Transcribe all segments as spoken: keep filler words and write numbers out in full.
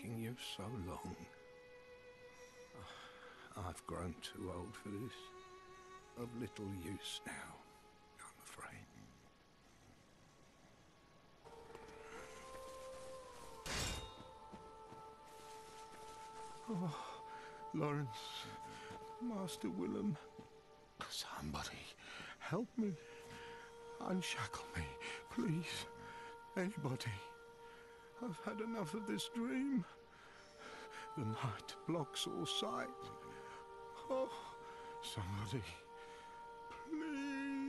taking you so long? I've grown too old for this. Of little use now, I'm afraid. Oh, Lawrence, Master Willem, somebody help me. Unshackle me, please. Anybody. I've had enough of this dream. The night blocks all sight. Oh, somebody, please.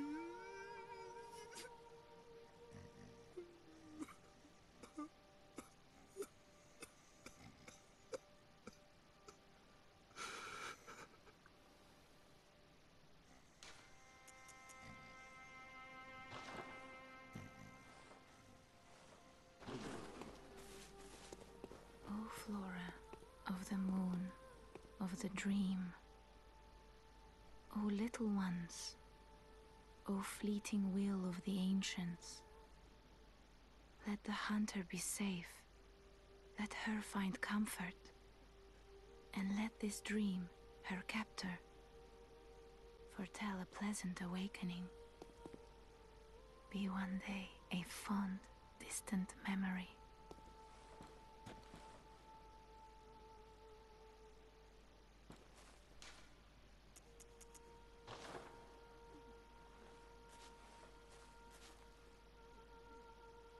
O Flora of the moon, of the dream, O little ones, O fleeting will of the ancients, let the hunter be safe, let her find comfort, and let this dream, her captor, foretell a pleasant awakening, be one day a fond, distant memory.